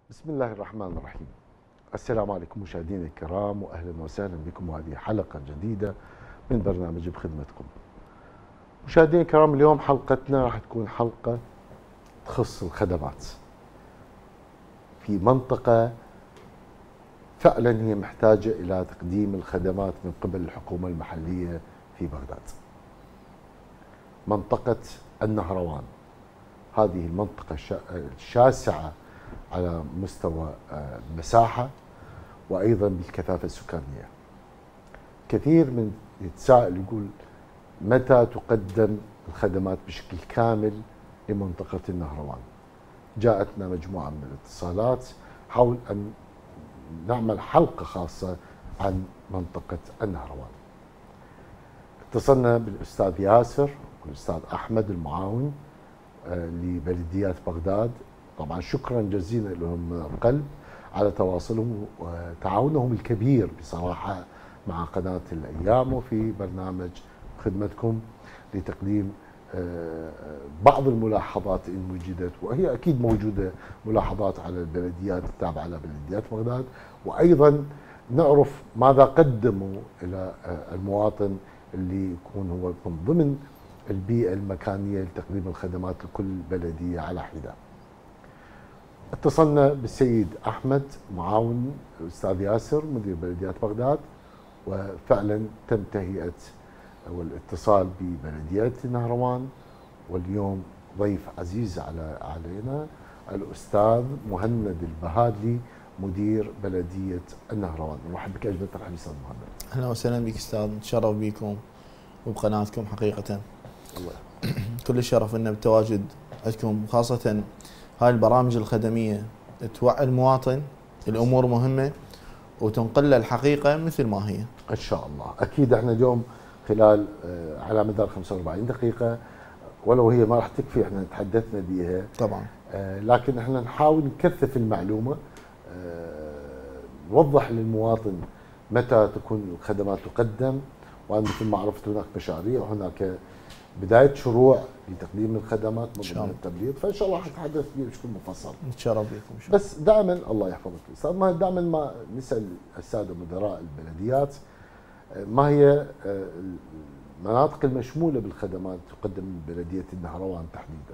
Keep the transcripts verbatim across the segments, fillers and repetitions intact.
بسم الله الرحمن الرحيم. السلام عليكم مشاهدينا الكرام، واهلا وسهلا بكم وهذه حلقه جديده من برنامج بخدمتكم. مشاهدينا الكرام، اليوم حلقتنا راح تكون حلقه تخص الخدمات في منطقه فعلا هي محتاجه الى تقديم الخدمات من قبل الحكومه المحليه في بغداد. منطقه النهروان، هذه المنطقه الشاسعه على مستوى المساحة وأيضا بالكثافة السكانية. كثير من يتساءل يقول متى تقدم الخدمات بشكل كامل لمنطقة النهروان؟ جاءتنا مجموعة من الاتصالات حول أن نعمل حلقة خاصة عن منطقة النهروان. اتصلنا بالأستاذ ياسر والأستاذ أحمد المعاون لبلديات بغداد. طبعا شكرا جزيلا لهم من القلب على تواصلهم وتعاونهم الكبير بصراحة مع قناة الأيام وفي برنامج خدمتكم لتقديم بعض الملاحظات إن وجدت، وهي أكيد موجودة ملاحظات على البلديات التابعة لبلديات بغداد، وأيضا نعرف ماذا قدموا إلى المواطن اللي يكون هو من ضمن البيئة المكانية لتقديم الخدمات لكل بلدية على حدة. اتصلنا بالسيد أحمد معاون الأستاذ ياسر مدير بلديات بغداد، وفعلا تم تهيئة والاتصال ببلدية النهروان، واليوم ضيف عزيز على علينا الأستاذ مهند البهادلي مدير بلدية النهروان. نرحب بك أجمل ترحيب أستاذ مهند. أهلا وسهلا بك أستاذ، نتشرف بكم وبقناتكم حقيقة. الله كل الشرف لنا بالتواجد عندكم، خاصة هاي البرامج الخدمية توعي المواطن الأمور مهمة وتنقل له الحقيقة مثل ما هي إن شاء الله. أكيد احنا اليوم خلال على مدار خمسة وأربعين دقيقة، ولو هي ما راح تكفي احنا تحدثنا بها طبعا، لكن احنا نحاول نكثف المعلومة، نوضح للمواطن متى تكون الخدمات تقدم، وأن مثل ما عرفت هناك مشاريع وهناك بداية شروع لتقديم الخدمات من ضمن التبليط، فإن شاء الله حنتحدث فيه بشكل مفصل. نتشرف بكم. بس دائما الله يحفظك أستاذ، ما دائما ما نسأل السادة مدراء البلديات ما هي المناطق المشمولة بالخدمات تقدم من بلدية النهروان تحديدا؟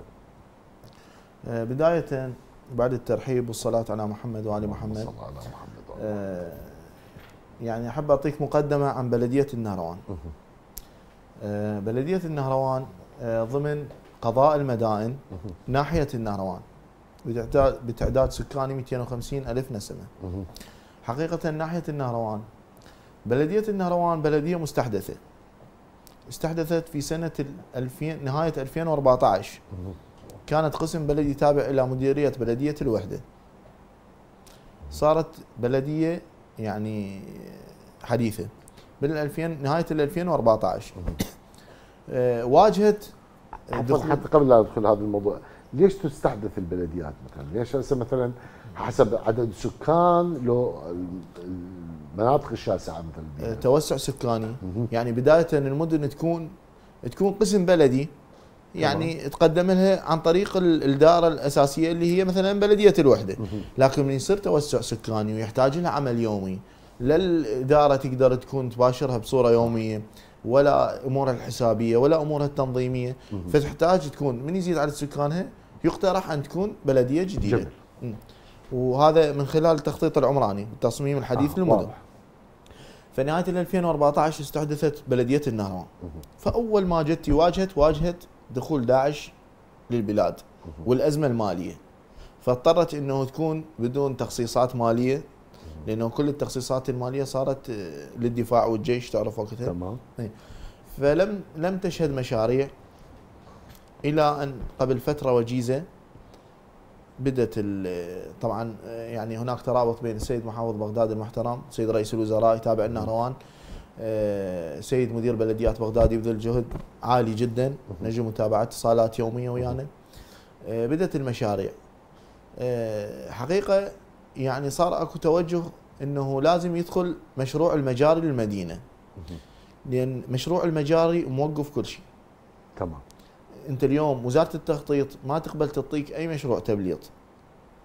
بداية بعد الترحيب والصلاة على محمد وآل محمد، صلى على محمد وآل آه يعني أحب أعطيك مقدمة عن بلدية النهروان. آه بلدية النهروان آه ضمن قضاء المدائن ناحية النهروان بتعداد سكاني مئتين وخمسين ألف نسمة. حقيقة ناحية النهروان، بلدية النهروان بلدية مستحدثة، استحدثت في سنة ألفين نهاية ألفين وأربعة عشر. كانت قسم بلدي تابع إلى مديرية بلدية الوحدة، صارت بلدية يعني حديثة بالألفين نهاية ألفين وأربعة عشر. أه واجهت حتى قبل لا ندخل هذا الموضوع، ليش تستحدث البلديات مثلا؟ ليش هسه مثلا حسب عدد السكان لو المناطق الشاسعه مثلا؟ أه توسع سكاني، يعني بدايه المدن تكون تكون قسم بلدي، يعني طبعا تقدم لها عن طريق الاداره الاساسيه اللي هي مثلا بلديه الوحده، لكن من يصير توسع سكاني ويحتاج لها عمل يومي، لا الاداره تقدر تكون تباشرها بصوره يوميه، ولا امورها الحسابيه ولا امورها التنظيميه، فتحتاج تكون من يزيد عدد سكانها يقترح ان تكون بلديه جديده. جميل. وهذا من خلال التخطيط العمراني والتصميم الحديث آه للمدن. فنهايه ألفين وأربعة عشر استحدثت بلديه النهروان. فاول ما جت واجهت واجهت دخول داعش للبلاد والازمه الماليه، فاضطرت انه تكون بدون تخصيصات ماليه، لانه كل التخصيصات الماليه صارت للدفاع والجيش تعرف وقتها. تمام. فلم لم تشهد مشاريع الى ان قبل فتره وجيزه بدت طبعا يعني هناك ترابط بين السيد محافظ بغداد المحترم، سيد رئيس الوزراء يتابع النهروان، سيد مدير بلديات بغداد يبذل جهد عالي جدا، نجي متابعه اتصالات يوميه ويانا. بدت المشاريع حقيقه، يعني صار اكو توجه انه لازم يدخل مشروع المجاري للمدينه، لان مشروع المجاري موقف كل شيء. تمام. انت اليوم وزاره التخطيط ما تقبل تعطيك اي مشروع تبليط،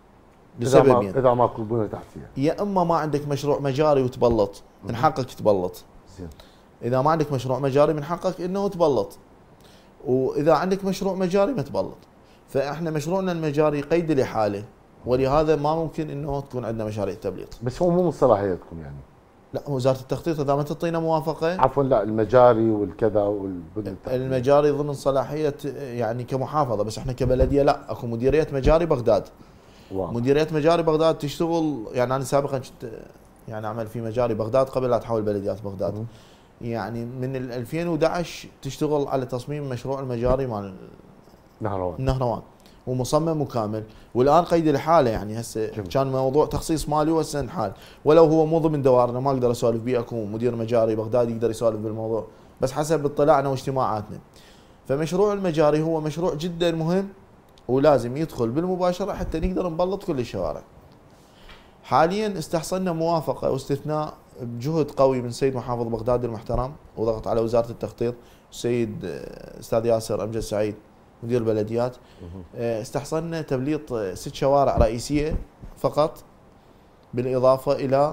لسببين. اذا ماكو بنيه تحتيه، يا اما ما عندك مشروع مجاري وتبلط، من حقك تبلط. زين. اذا ما عندك مشروع مجاري من حقك انه تبلط، واذا عندك مشروع مجاري ما تبلط. فاحنا مشروعنا المجاري قيد لحاله، ولهذا ما ممكن انه تكون عندنا مشاريع تبليط. بس هو مو من صلاحيتكم يعني؟ لا، وزاره التخطيط اذا ما تعطينا موافقه. عفوا، لا المجاري والكذا والبنيه التحتيه. المجاري ضمن صلاحيه يعني كمحافظه، بس احنا كبلديه لا، اكو مديريه مجاري بغداد. واو. مديريه مجاري بغداد تشتغل، يعني انا سابقا كنت يعني اعمل في مجاري بغداد قبل لا اتحول بلديات بغداد. م. يعني من ألفين وأحد عشر تشتغل على تصميم مشروع المجاري مال نهروان. النهروان ومصمم وكامل، والان قيد الحاله. يعني هسه كان موضوع تخصيص مالي وهسه انحال، ولو هو مو ضمن دوارنا ما اقدر اسولف بيه، اكو مدير مجاري بغداد يقدر يسولف بالموضوع، بس حسب اطلاعنا واجتماعاتنا. فمشروع المجاري هو مشروع جدا مهم ولازم يدخل بالمباشره حتى نقدر نبلط كل الشوارع. حاليا استحصلنا موافقه واستثناء بجهد قوي من سيد محافظ بغداد المحترم، وضغط على وزاره التخطيط السيد استاذ ياسر امجد سعيد مدير البلديات. استحصلنا تبليط ست شوارع رئيسيه فقط، بالاضافه الى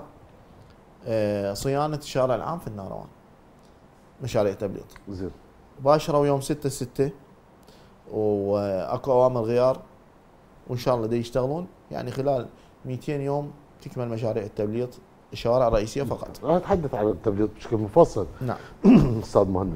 صيانه الشارع العام في النهروان. مشاريع تبليط. زين. باشروا يوم ستة ستة واكو اوامر غيار، وان شاء الله دي يشتغلون يعني خلال مئتين يوم تكمل مشاريع التبليط الشوارع الرئيسيه فقط. راح نتحدث عن التبليط بشكل مفصل. نعم. استاذ مهند،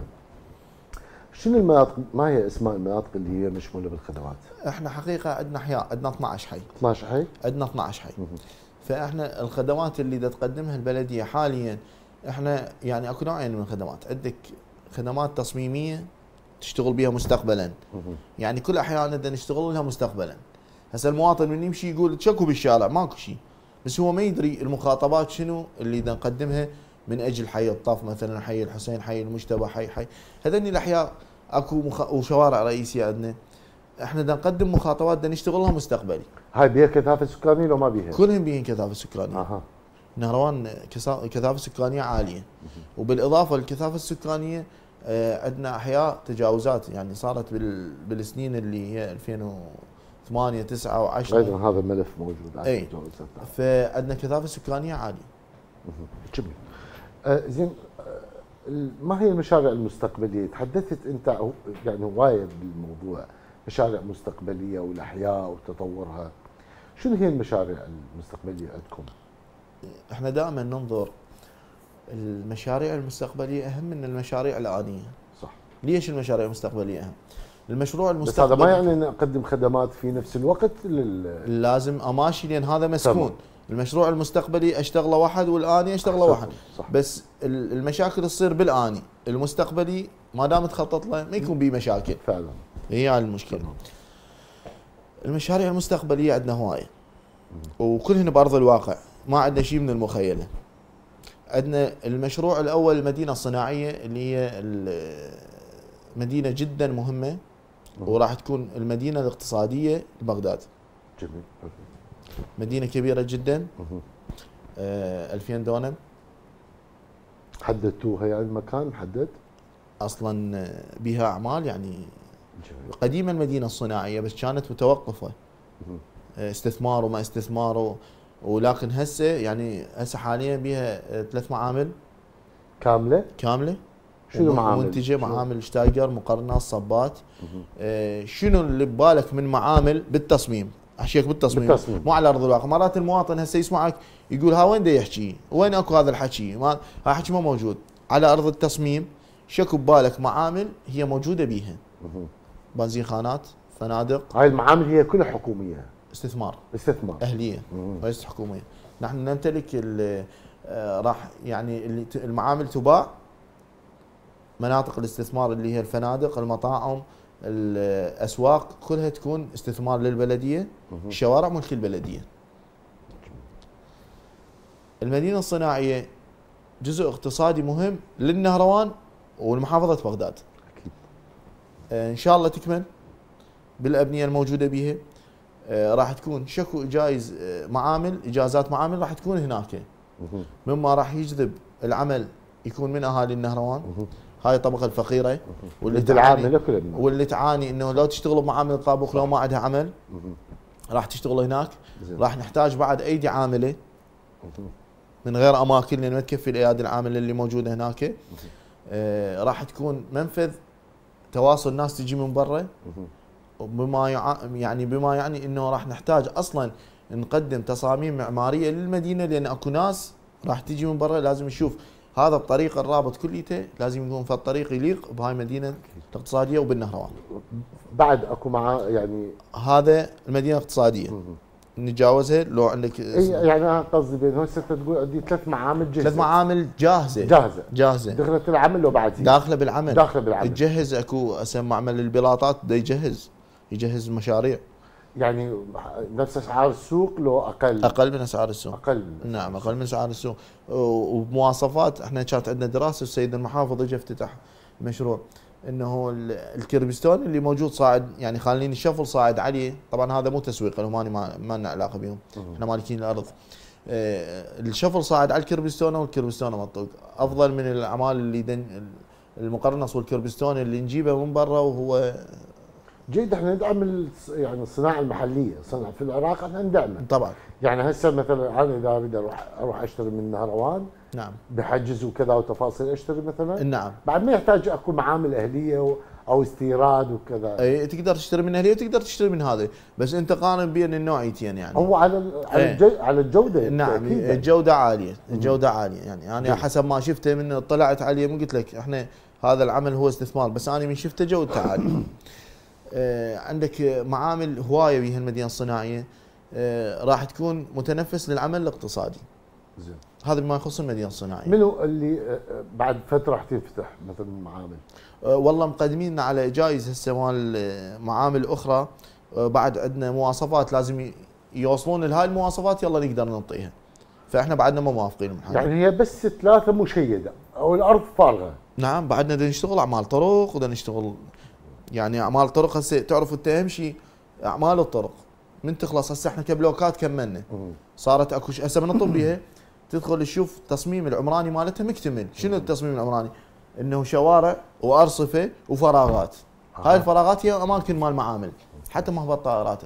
شنو المناطق، ما هي اسماء المناطق اللي هي مشموله بالخدمات؟ احنا حقيقه عندنا احياء، عندنا اثنعش حي. اثنعش حي؟ عندنا اثنعش حي. فاحنا الخدمات اللي دا تقدمها البلديه حاليا، احنا يعني اكو نوعين من الخدمات، عندك خدمات تصميميه تشتغل بها مستقبلا. يعني كل احيانا بدنا نشتغل لها مستقبلا. هسه المواطن من يمشي يقول تشكو بالشارع ماكو شيء، بس هو ما يدري المخاطبات شنو اللي بدنا نقدمها من اجل حي الطف مثلا، حي الحسين، حي المجتبى، حي حي هذني الاحياء اكو مخ... وشوارع رئيسيه عندنا. احنا بدنا نقدم مخاطبات بدنا نشتغلها مستقبلي. هاي بيها كثافه سكانيه لو ما بيها؟ كلهم بيهن كثافه سكانيه. اها. نهروان كثافه سكانيه عاليه، وبالاضافه للكثافه السكانيه عندنا احياء تجاوزات يعني صارت بال... بالسنين اللي هي ألفين وثمانية تسعة وعشرة. ايضا هذا الملف موجود. اي. فعندنا كثافه سكانيه عاليه. جميل. آه زين، آه ما هي المشاريع المستقبليه؟ تحدثت انت يعني هوايه بالموضوع، مشاريع مستقبليه والاحياء وتطورها. شنو هي المشاريع المستقبليه عندكم؟ احنا دائما ننظر المشاريع المستقبليه اهم من المشاريع الانيه. صح. ليش المشاريع المستقبليه اهم؟ المشروع المستقبلي بس هذا ما يعني نقدم خدمات في نفس الوقت لل... لازم اماشي لان هذا مسكون. طبعا. المشروع المستقبلي اشتغله واحد والاني اشتغله واحد. صح. بس المشاكل تصير بالاني، المستقبلي ما دام تخطط له ما يكون به مشاكل. فعلا. هي هاي المشكله. طبعا. المشاريع المستقبليه عندنا هوايه وكلهن بارض الواقع، ما عندنا شيء من المخيله. عندنا المشروع الاول المدينه الصناعيه اللي هي مدينه جدا مهمه وراح تكون المدينه الاقتصاديه لبغداد. جميل. مدينه كبيره جدا. آه ألفين دونم. حددتوها يعني المكان محدد؟ اصلا بها اعمال يعني. جميل. قديما المدينه الصناعيه بس كانت متوقفه. استثمار وما استثمار، ولكن هسه يعني هسه حاليا بها ثلاث معامل كامله؟ كامله. شنو معامل؟ منتجه معامل شتايجر، مقرناس، صبات. آه شنو اللي ببالك من معامل بالتصميم؟ احكيك بالتصميم, بالتصميم. مو على ارض الواقع. مرات المواطن هسه يسمعك يقول ها وين دا يحكي؟ وين اكو هذا الحكي؟ ما هذا الحكي ما موجود على ارض التصميم. شكو ببالك معامل هي موجوده بيها. بنزين خانات، فنادق. هاي المعامل هي كلها حكوميه؟ استثمار. استثمار. اهليه وليست حكوميه. نحن نمتلك راح يعني اللي المعامل تباع. مناطق الاستثمار اللي هي الفنادق، المطاعم، الاسواق كلها تكون استثمار للبلديه. الشوارع ملك البلديه. المدينه الصناعيه جزء اقتصادي مهم للنهروان والمحافظه بغداد. اكيد. ان شاء الله تكمل بالابنيه الموجوده بها. راح تكون شكو جايز معامل، اجازات معامل راح تكون هناك، مما راح يجذب العمل يكون من اهالي النهروان. هاي الطبقه الفقيره واللي تعاني واللي تعاني انه لو تشتغل بمعامل الطابخ لو ما عندها عمل. راح تشتغل هناك. زين. راح نحتاج بعد ايدي عامله من غير اماكن لان ما تكفي الايادي العامله اللي موجوده هناك. آه راح تكون منفذ تواصل ناس تجي من برا، بما يع... يعني بما يعني انه راح نحتاج اصلا نقدم تصاميم معماريه للمدينه، لان اكو ناس راح تجي من برا لازم نشوف هذا الطريق الرابط كليته لازم يكون في الطريق يليق بهاي المدينه الاقتصاديه وبالنهروان. بعد اكو معاه يعني هذا المدينه الاقتصاديه نتجاوزها لو عندك اي يعني انا قصدي بين هسه تقول عندي ثلاث معامل جاهزه، ثلاث معامل جاهزه جاهزه جاهزه دخلت العمل لو بعد داخله بالعمل داخله بالعمل تجهز. اكو هسه معمل البلاطات بده يجهز يجهز مشاريع يعني نفس اسعار السوق لو اقل اقل من اسعار السوق. اقل من نعم اقل من اسعار السوق وبمواصفات. احنا كانت عندنا دراسه السيد المحافظ اجى افتتح مشروع انه الكربستون اللي موجود صاعد يعني خالين الشفل صاعد عليه. طبعا هذا مو تسويق لهم، ما ما لنا علاقه بهم، احنا مالكين الارض. اه الشفل صاعد على الكربستون والكربستون مطوق افضل من الاعمال اللي دن المقرنص والكربستون اللي نجيبه من برا وهو جيد. احنا ندعم يعني الصناعه المحليه، صنع في العراق احنا ندعمها طبعا. يعني هسه مثلا انا اذا بدي اروح اروح اشتري من نهروان نعم بحجز وكذا وتفاصيل اشتري مثلا، نعم بعد ما يحتاج اكو معامل اهليه او استيراد وكذا. اي تقدر تشتري من اهليه وتقدر تشتري من هذا، بس انت قارن بين النوعيتين يعني. هو على على الجو على الجوده. نعم الجوده عاليه، الجوده عاليه يعني انا حسب ما شفته من طلعت عليه. من قلت لك احنا هذا العمل هو استثمار، بس انا من شفته جودته عاليه. آه عندك معامل هوايه بها المدينه الصناعيه، آه راح تكون متنفس للعمل الاقتصادي. زين. هذا بما يخص المدينه الصناعيه. منو اللي بعد فتره راح تنفتح مثلا معامل؟ أه والله مقدمين على جائزه هسه مال معامل اخرى. أه بعد عندنا مواصفات لازم يوصلون لهاي المواصفات يلا نقدر نعطيها، فاحنا بعدنا ما موافقين بحاجة. يعني هي بس ثلاثه مشيده او الارض فارغه. نعم بعدنا بدنا نشتغل اعمال طرق وبدنا نشتغل يعني اعمال طرق. هسه تعرفوا انت اهم شيء اعمال الطرق من تخلص. هسه احنا كبلوكات كملنا صارت اكو هسه بنطب بيها تدخل تشوف التصميم العمراني مالتها مكتمل. شنو التصميم العمراني؟ انه شوارع وارصفه وفراغات. آه. هاي الفراغات هي اماكن مال معامل حتى مهبط طائراتك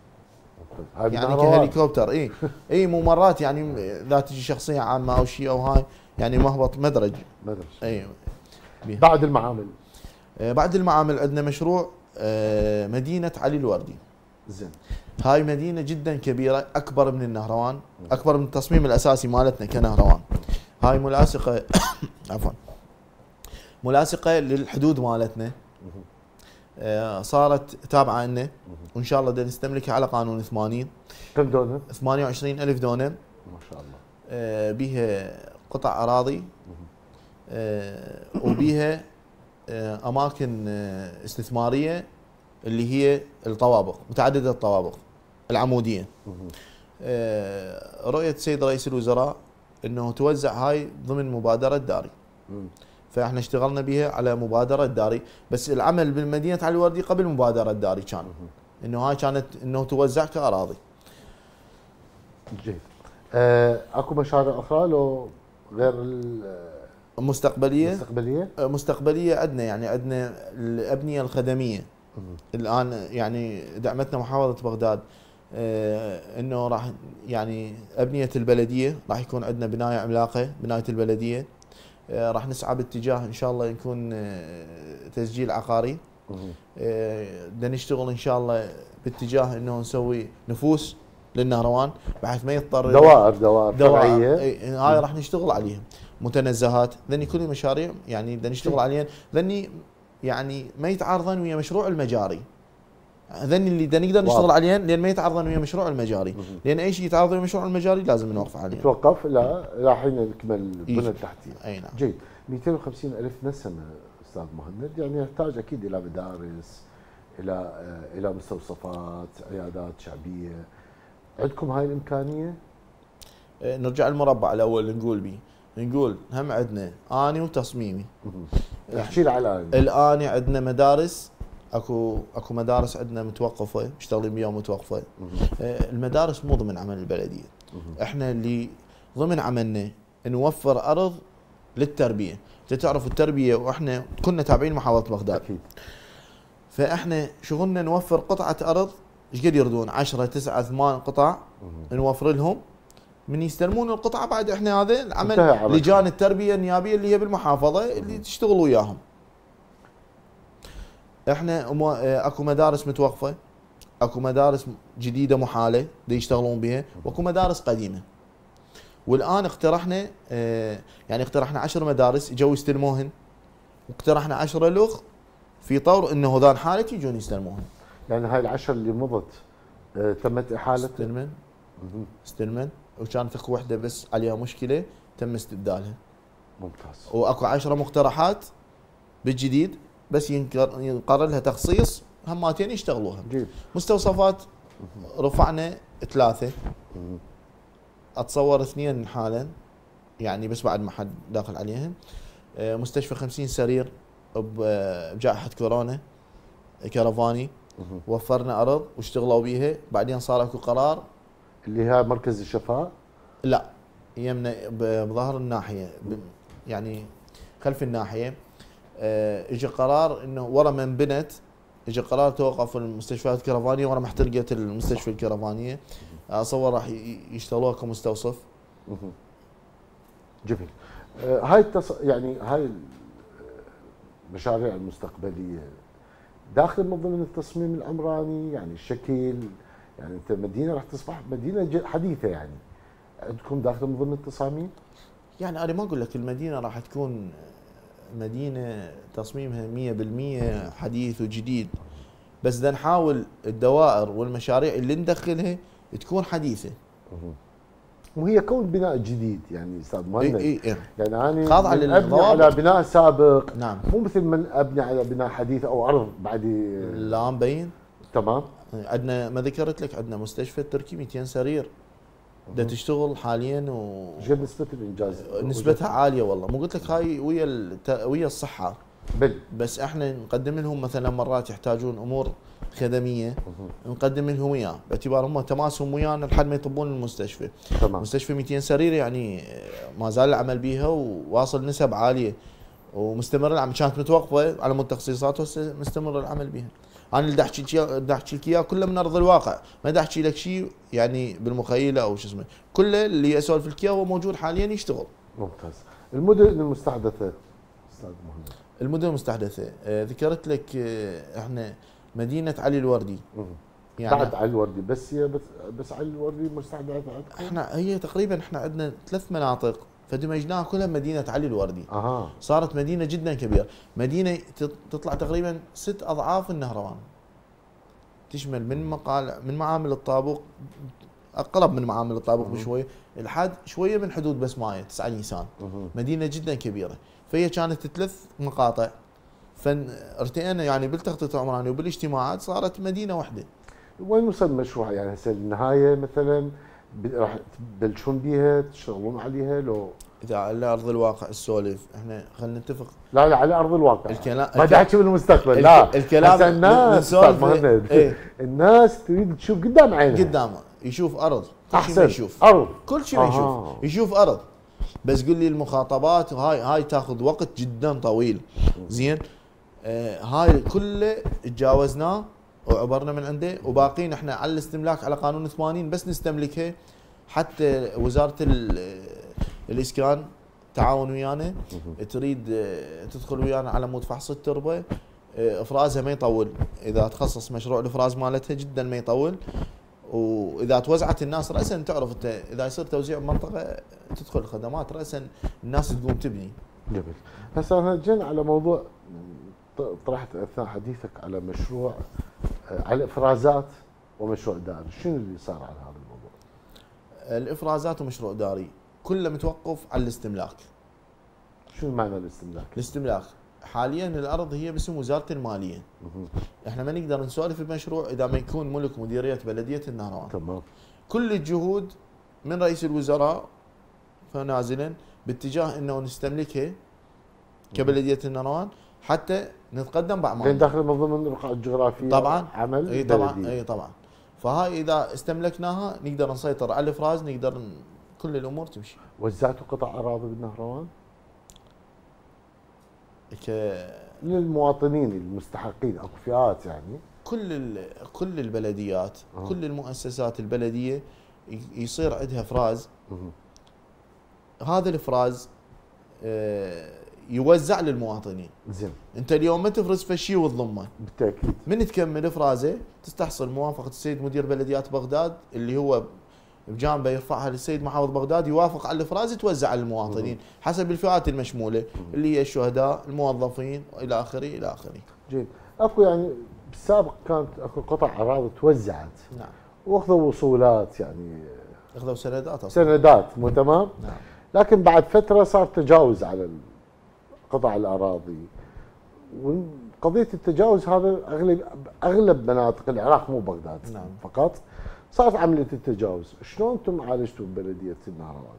يعني كهليكوبتر. اي اي مو مرات يعني اذا تجي شخصيه عامه او شيء او هاي يعني مهبط مدرج مدرج. اي بعد المعامل آه بعد المعامل عندنا مشروع آه مدينه علي الوردي. زين. هاي مدينه جدا كبيره اكبر من النهروان، اكبر من التصميم الاساسي مالتنا كنهروان. هاي ملاصقه عفوا ملاصقه للحدود مالتنا. آه صارت تابعه لنا وان شاء الله بدنا نستملكها على قانون ثمانين. كم دونم؟ ثمانية وعشرين ألف دونم ما شاء الله. آه بيها قطع اراضي آه وبيها آه اماكن آه استثماريه اللي هي الطوابق متعدده الطوابق العموديه. آه رؤيه السيد رئيس الوزراء انه توزع هاي ضمن مبادره داري. فاحنا اشتغلنا بها على مبادره داري، بس العمل بالمدينه علي الوردي قبل مبادره داري كان انه هاي كانت انه توزع كاراضي. جيد. آه اكو مشاريع اخرى لو غير المستقبليه؟ مستقبليه مستقبليه عندنا يعني عندنا الابنيه الخدميه. الان يعني دعمتنا محافظه بغداد آه انه راح يعني ابنيه البلديه راح يكون عندنا بنايه عملاقه بنايه البلديه. آه راح نسعى باتجاه ان شاء الله يكون آه تسجيل عقاري. آه بدنا نشتغل ان شاء الله باتجاه انه نسوي نفوس للنهروان بحيث ما يضطر دوائر دوائر فرعيه. هاي راح نشتغل عليها. متنزهات ذني كل مشاريع يعني بدنا نشتغل عليها ذني يعني ما يتعارضن ويا مشروع المجاري. ذني اللي بدنا نقدر نشتغل عليهن لان ما يتعارضن ويا مشروع المجاري. لان اي شيء يتعارض ويا مشروع المجاري لازم نوقف عليه. نتوقف لا لا حين نكمل البنى التحتيه. اي نعم. جيد. مئتين وخمسين ألف نسمه استاذ مهند يعني يحتاج اكيد الى مدارس، الى الى مستوصفات، عيادات شعبيه. عندكم هاي الامكانيه؟ نرجع المربع الاول نقول بيه. نقول هم عندنا اني وتصميمي. احكي لي على الاني. الاني عندنا مدارس اكو اكو مدارس عندنا متوقفه مشتغلين بيها متوقفه. المدارس مو ضمن عمل البلديه. احنا اللي ضمن عملنا نوفر ارض للتربيه. انت تعرف التربيه واحنا كنا تابعين محافظه بغداد. اكيد. فاحنا شغلنا نوفر قطعه ارض ايش قد يردون؟ عشرة تسعة ثمان قطع نوفر لهم. من يستلمون القطعه بعد احنا هذا العمل لجان التربيه النيابيه اللي هي بالمحافظه اللي تشتغل وياهم. احنا اكو مدارس متوقفه، اكو مدارس جديده محاله دي يشتغلون بها، واكو مدارس قديمه. والان اقترحنا يعني اقترحنا عشر مدارس اجوا يستلموهن، واقترحنا عشرة لغ في طور انه ذان حاله يجون يستلموهن. يعني هاي العشر اللي مضت اه تمت احاله استلمن استلمن وكانت اكو وحده بس عليها مشكله تم استبدالها. ممتاز. واكو عشرة مقترحات بالجديد بس ينقر ينقرر لها تخصيص هماتين يشتغلوها. جيد. مستوصفات رفعنا ثلاثه، اتصور اثنين حالا يعني بس بعد ما حد داخل عليهم. مستشفى خمسين سرير بجائحه كورونا كرفاني، وفرنا ارض واشتغلوا بيها. بعدين صار اكو قرار اللي هي مركز الشفاء؟ لا يمنا بظهر الناحيه يعني خلف الناحيه. اجى قرار انه ورا من بنت اجى قرار توقف المستشفيات الكرفانيه ورا ما احترقت المستشفى الكرفانيه. اتصور راح يشتغلوها كمستوصف. جميل. هاي التص... يعني هاي المشاريع المستقبليه داخل من ضمن التصميم العمراني، يعني الشكل، يعني انت مدينه راح تصبح مدينه حديثه، يعني عندكم داخل من ضمن التصاميم؟ يعني انا ما اقول لك المدينه راح تكون مدينه تصميمها مية بالمية حديث وجديد، بس بدنا نحاول الدوائر والمشاريع اللي ندخلها تكون حديثه. وهي كون بناء جديد يعني استاذ مهند. اي اي يعني انا خاضعه ابني على بناء سابق، نعم، مو مثل من ابني على بناء حديث او ارض بعد. لا مبين. تمام. عندنا ما ذكرت لك عندنا مستشفى التركي مئتين سرير بدها تشتغل حاليا و ايش نسبه الانجاز؟ نسبتها عاليه والله. مو قلت لك هاي ويا الت... ويا الصحه بل بس احنا نقدم لهم مثلا مرات يحتاجون امور خدميه نقدم لهم اياه باعتبار هم تماسهم ويانا لحد ما يطبون المستشفى. تمام. مستشفى مئتين سرير يعني ما زال العمل بها وواصل نسب عاليه ومستمر العمل. كانت متوقفه على مود تخصيصات وهسه مستمر العمل بها. انا اللي احكي بدي احكي لك اياه كله من ارض الواقع، ما بدي احكي لك شيء يعني بالمخيله او شو اسمه، كله اللي اسولف لك اياه هو موجود حاليا يشتغل. ممتاز. المدن المستحدثه استاذ مهند؟ المدن المستحدثه آه ذكرت لك آه احنا مدينه علي الوردي. يعني بعد علي الوردي بس هي بس بس علي الوردي مستحدثه عندكم؟ احنا هي تقريبا احنا عندنا ثلاث مناطق فدمجناها كلها مدينه علي الوردي. اها. صارت مدينه جدا كبيره، مدينه تطلع تقريبا ست اضعاف النهروان. تشمل من مقال من معامل الطابق، اقرب من معامل الطابق بشوي لحد شويه من حدود بس مايه تسعة نيسان. مدينه جدا كبيره، فهي كانت ثلاث مقاطع فارتئينا يعني بالتخطيط العمراني وبالاجتماعات صارت مدينه واحده. وين وصل المشروع يعني هسه النهايه مثلا راح تبلشون بيها تشتغلون عليها لو؟ اذا على ارض الواقع السولف احنا خلينا نتفق. لا لا على ارض الواقع. الكلام ما بدي احكي بالمستقبل. لا الكلام الناس ايه؟ الناس تريد تشوف قدام عينها، قدامه يشوف ارض كل احسن شيء يشوف ارض كل شيء يشوف يشوف ارض. بس قل لي المخاطبات هاي هاي تاخذ وقت جدا طويل. زين آه هاي كله تجاوزناه وعبرنا من عنده وباقين احنا على الاستملاك على قانون ثمانين بس نستملكها. حتى وزاره الاسكان تعاون ويانا تريد تدخل ويانا على مود فحص التربه. افرازها ما يطول، اذا تخصص مشروع الافراز مالتها جدا ما يطول. واذا توزعت الناس راسا تعرف انت اذا يصير توزيع بمنطقه تدخل الخدمات راسا الناس تقوم تبني. جميل. هسه انا جينا على موضوع طرحت اثناء حديثك على مشروع على افرازات ومشروع داري، شنو اللي صار على هذا الموضوع؟ الافرازات ومشروع داري كله متوقف على الاستملاك. شنو معنى الاستملاك؟ الاستملاك حاليا الارض هي باسم وزاره الماليه. احنا ما نقدر نسولف المشروع اذا ما يكون ملك مديريه بلديه النهروان. تمام. كل الجهود من رئيس الوزراء فنازلا باتجاه انه نستملكها كبلديه النهروان حتى نتقدم باعمالنا. لان داخل من ضمن الرقعه الجغرافيه طبعا عمل اي طبعا اي طبعا. فهاي اذا استملكناها نقدر نسيطر على الافراز، نقدر ن... كل الامور تمشي. وزعتوا قطع اراضي بالنهروان؟ ك... للمواطنين المستحقين اكو فئات يعني كل ال- كل البلديات أه. كل المؤسسات البلديه ي- يصير عندها افراز. مهم. هذا الافراز آه، يوزع للمواطنين. زين. انت اليوم ما تفرز فشي وتضمه، بالتاكيد. من تكمل افرازه تستحصل موافقه السيد مدير بلديات بغداد اللي هو بجانبه يرفعها للسيد محافظ بغداد، يوافق على الافراز توزع على المواطنين حسب الفئات المشموله اللي هي الشهداء، الموظفين الى اخره الى اخره. جيد. اكو يعني بالسابق كانت اكو قطع اراضي توزعت نعم. واخذوا وصولات يعني اخذوا سندات اصلا. سندات مو تمام؟ نعم. لكن بعد فتره صار تجاوز على قطع الاراضي، وقضيه التجاوز هذا اغلب اغلب مناطق العراق مو بغداد نعم. فقط صارت عمليه التجاوز. شلون انتم عالجتوا ببلديه النهروان؟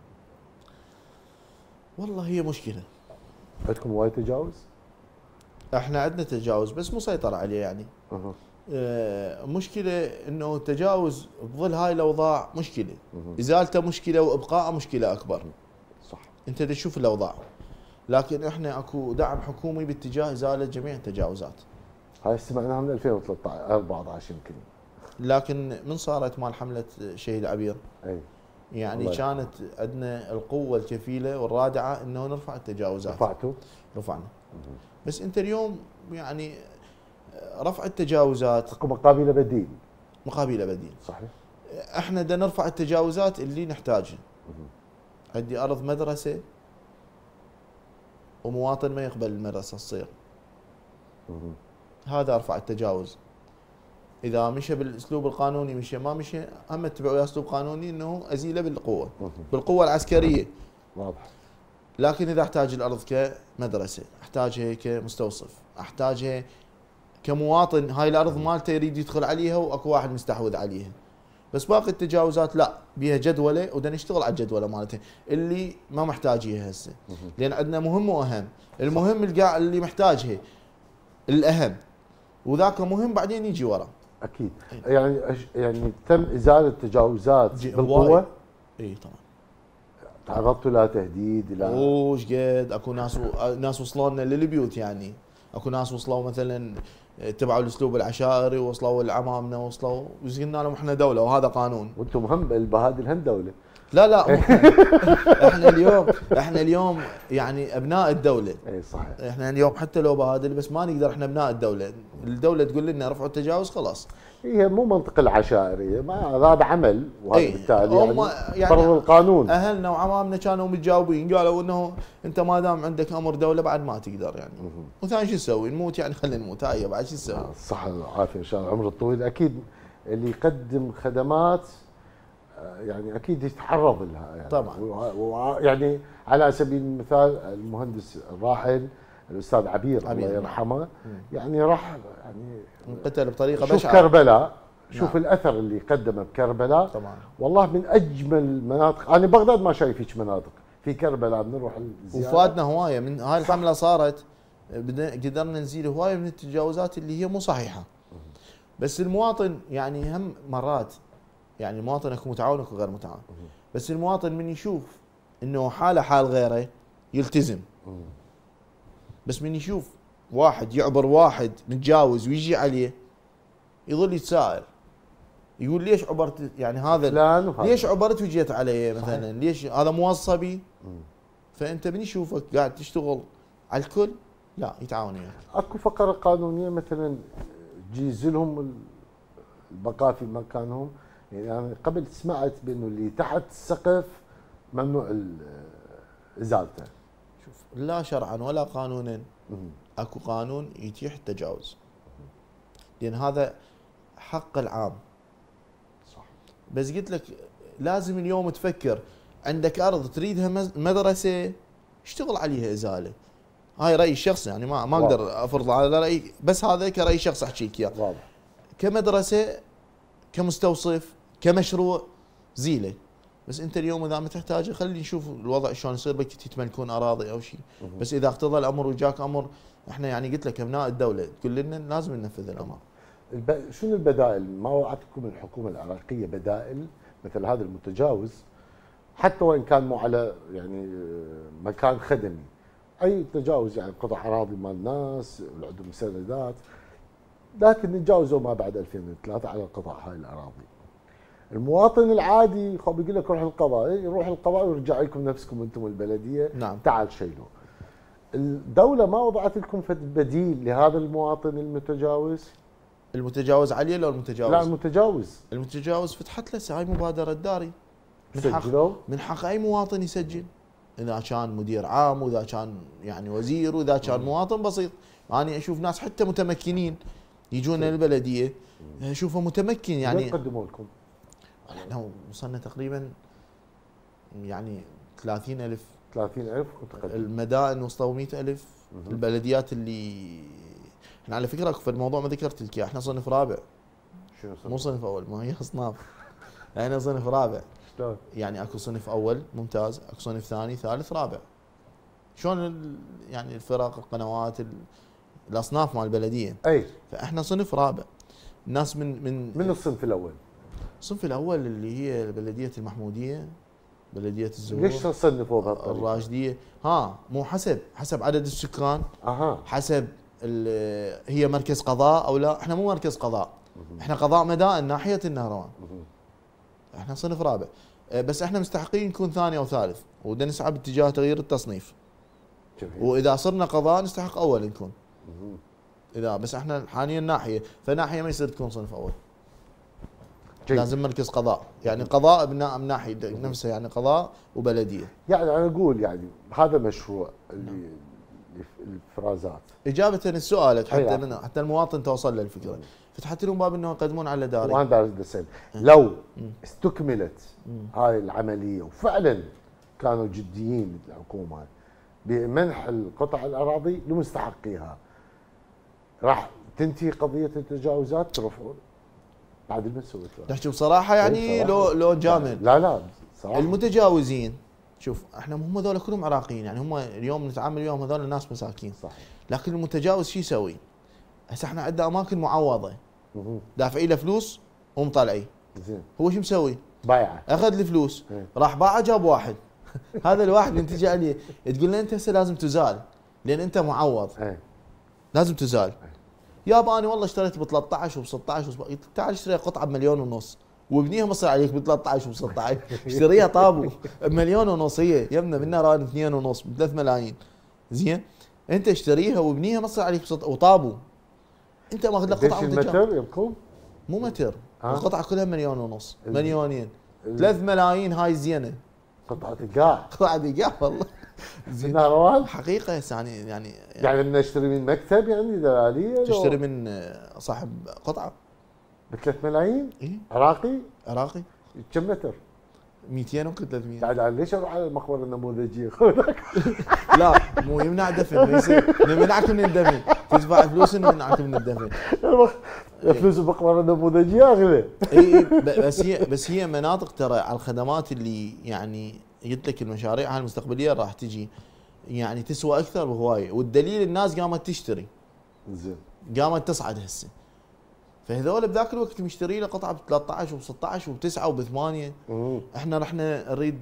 والله هي مشكله، عندكم وايد تجاوز؟ احنا عندنا تجاوز بس مسيطر عليه يعني. أه. آه، مشكله انه التجاوز بظل هاي الاوضاع مشكله، أه. ازالته مشكله وابقائه مشكله اكبر. صح. انت تشوف الاوضاع، لكن احنا اكو دعم حكومي باتجاه ازاله جميع التجاوزات. هاي سمعناها من ألفين وثلاثة عشر أربعة عشر يمكن. لكن من صارت مال حمله شهيد عبير اي يعني الله كانت عندنا القوه الكفيله والرادعه انه نرفع التجاوزات. رفعتوا؟ رفعنا. بس انت اليوم يعني رفع التجاوزات اكو مقابل بديل. مقابل بديل. صحيح. احنا بدنا نرفع التجاوزات اللي نحتاجها. عندي ارض مدرسه ومواطن ما يقبل المدرسه تصير، هذا ارفع التجاوز. اذا مشى بالاسلوب القانوني مشى، ما مشى هم اتبع وياه اسلوب قانوني انه ازيله بالقوه بالقوه العسكريه. واضح. لكن اذا احتاج الارض كمدرسه، احتاجها كمستوصف، احتاجها كمواطن، هاي الارض مالته يريد يدخل عليها واكو واحد مستحوذ عليها. بس باقي التجاوزات لا، بيها جدوله ودنا نشتغل على الجدوله مالتها اللي ما محتاجيها هسه، لان عندنا مهم واهم. المهم القاع اللي محتاجها الاهم، وذاك مهم بعدين يجي ورا. اكيد. يعني يعني تم ازاله تجاوزات بالقوه؟ اي طبعا. تعرضتوا لا تهديد لا؟ وش قد اكو ناس و... ناس وصلوا لنا للبيوت يعني، اكو ناس وصلوا مثلا تبعوا الاسلوب العشائري، وصلوا العمامنا، وصلوا وقلنا لهم احنا دوله وهذا قانون. وانتم هم البهادل هم دوله. لا لا احنا اليوم احنا اليوم يعني ابناء الدوله. اي صحيح. احنا اليوم حتى لو بهادل بس ما نقدر، احنا ابناء الدوله، الدوله تقول لنا رفعوا التجاوز خلاص. هي مو منطق العشائريه، ما هذا عمل، وهذا ايه بالتالي هم يعني, يعني فرض القانون. اهلنا وعمامنا كانوا متجاوبين، قالوا انه انت ما دام عندك امر دوله بعد ما تقدر يعني. وثاني شو نسوي؟ نموت يعني، خلينا نموت، هاي بعد شو نسوي؟ الصحه والعافيه ان شاء الله، العمر الطويل. اكيد اللي يقدم خدمات يعني اكيد يتحرض لها يعني. طبعا. ويعني على سبيل المثال المهندس الراحل الاستاذ عبير, عبير الله يرحمه يعني راح يعني انقتل بطريقه بشعه. شوف كربلاء، شوف نعم. الاثر اللي قدمه بكربلاء. طبعا. والله من اجمل المناطق. انا بغداد ما شايف هيك مناطق، في كربلاء بنروح الزياره وفادنا هوايه من هاي الحمله. صارت قدرنا نزيل هوايه من التجاوزات اللي هي مو صحيحه. بس المواطن يعني هم مرات يعني المواطن اكو متعاون اكو غير متعاون. بس المواطن من يشوف انه حاله حال غيره يلتزم. بس من يشوف واحد يعبر واحد متجاوز ويجي عليه يظل يتساءل، يقول ليش عبرت يعني هذا ليش عبرت وجيت عليه مثلا؟ صحيح. ليش هذا موصبي؟ فانت من يشوفك قاعد تشتغل على الكل لا يتعاون وياك. اكو فقره قانونيه مثلا تجيز لهم البقاء في مكانهم؟ يعني انا قبل سمعت بانه اللي تحت السقف ممنوع ازالته. شوف، لا شرعا ولا قانونا اكو قانون يتيح التجاوز، لان هذا حق العام. صح. بس قلت لك لازم اليوم تفكر، عندك ارض تريدها مدرسه اشتغل عليها ازاله. هاي رايي الشخصي يعني، ما ما اقدر افرض على رايي، بس هذا كراي شخص احكيك اياه. واضح. كمدرسه كمستوصف كمشروع زيله. بس انت اليوم اذا ما تحتاجه خلي نشوف الوضع شلون يصير، بك تتملكون اراضي او شيء. بس اذا اقتضى الامر وجاك امر، احنا يعني قلت لك ابناء الدوله تقول لنا لازم ننفذ الامر. الب... شنو البدائل؟ ما وعدتكم الحكومه العراقيه بدائل مثل هذا المتجاوز، حتى وان كان مو على يعني مكان خدمي، اي تجاوز يعني قطع اراضي مال ناس اللي عندهم مسندات، لكن نتجاوزوا ما بعد ألفين وثلاثة على قطع هاي الاراضي. المواطن العادي خو بيقول لك روح القضاء، يروح القضاء ويرجع لكم نفسكم انتم البلديه. نعم. تعال شيلوا. الدوله ما وضعت لكم فد بديل لهذا المواطن المتجاوز؟ المتجاوز عليه لو المتجاوز؟ لا المتجاوز. المتجاوز فتحت له هاي مبادره داري. من حق سجلوا؟ من حق اي مواطن يسجل، اذا كان مدير عام واذا كان يعني وزير واذا كان مواطن بسيط. انا يعني اشوف ناس حتى متمكنين يجون البلديه اشوفه متمكن يعني. وين قدموا لكم؟ احنا وصلنا تقريبا يعني ثلاثين ألف. ثلاثين ألف متقدم. المدائن وصلوا مئة ألف. البلديات اللي احنا على فكره في الموضوع ما ذكرت لك احنا صنف رابع. شنو صنف؟ مو صنف اول، ما هي اصناف. احنا صنف رابع. شلون؟ يعني اكو صنف اول ممتاز، اكو صنف ثاني ثالث رابع. شلون يعني الفرق القنوات الاصناف مال البلديه. اي. فاحنا صنف رابع. الناس من من من الصنف الاول. الصنف الاول اللي هي بلديه المحموديه، بلديه الزهور. ليش تصنفوا بهالطريقه؟ الراشديه. ها مو حسب حسب عدد السكان. اها. حسب هي مركز قضاء او لا. احنا مو مركز قضاء، احنا قضاء مدائن ناحيه النهروان. احنا صنف رابع، بس احنا مستحقين نكون ثاني او ثالث، وبدنا نسعى باتجاه تغيير التصنيف. جميل. واذا صرنا قضاء نستحق اول نكون. اذا بس احنا حاليا ناحيه، فناحيه ما يصير تكون صنف اول. جيد. لازم مركز قضاء، يعني قضاء من ناحيه نفسه، يعني قضاء وبلديه. يعني انا اقول يعني هذا مشروع اللي الفرازات. اجابه لسؤالك حتى من حتى المواطن توصل له الفكره. فتحت لهم باب انه يقدمون على داري. وانا داري اسال لو استكملت هاي العمليه وفعلا كانوا جديين الحكومه بمنح القطع الاراضي لمستحقيها، راح تنتهي قضيه التجاوزات ترفعون بعد ما سويت. نحكي بصراحه يعني لو لو جامل. لا لا صراحه المتجاوزين شوف احنا هم هذول كلهم عراقيين، يعني هم اليوم نتعامل وياهم هذول ناس مساكين. صحيح. لكن المتجاوز شو يسوي؟ هسه احنا عندنا اماكن معوضه دافعين له فلوس ومطلعيه. زين. هو شو مسوي؟ بايعه. اخذ الفلوس راح باعه جاب واحد. هذا الواحد اللي تجي عليه تقول له انت هسه لازم تزال لان انت معوض. ايه. لازم تزال. يابا انا والله اشتريت ب ثلاثة عشر وب ستة عشر وب... تعال اشتري قطعه بمليون ونص وابنيها مصر عليك ب ثلاثة عشر وب ستة عشر. اشتريها طابو بمليون ونص، هي يمنا منا ران اثنين ونص ب ثلاث ملايين. زين انت اشتريها وابنيها مصر عليك بسط... وطابو. انت ماخذ لك قطعه متر يبكم؟ مو متر. آه. القطعه كلها مليون ونص مليونين ثلاث ملايين. هاي زينه قطعه قاع. قطعه قاع والله. زين نهروان حقيقه يعني يعني يعني بدنا نشتري من مكتب يعني دلاليه؟ تشتري من صاحب قطعه ب ثلاث ملايين؟ اي عراقي؟ عراقي. كم متر؟ مئتين وكل ثلاثمئة. تعال ليش اروح على المقبره النموذجيه؟ لا مو يمنع دفن، ما يصير نمنعك من الدفن، تدفع فلوس نمنعك من الدفن. فلوس المقبره النموذجيه اغلى. اي بس هي بس هي مناطق ترى على الخدمات اللي يعني قلت لك المشاريع المستقبليه راح تجي يعني تسوى اكثر بهوايه، والدليل الناس قامت تشتري. زين. قامت تصعد هسه. فهذول بذاك الوقت مشتري له قطعه ب ثلاثة عشر وب ستة عشر وب تسعة وب ثمانية. احنا رحنا نريد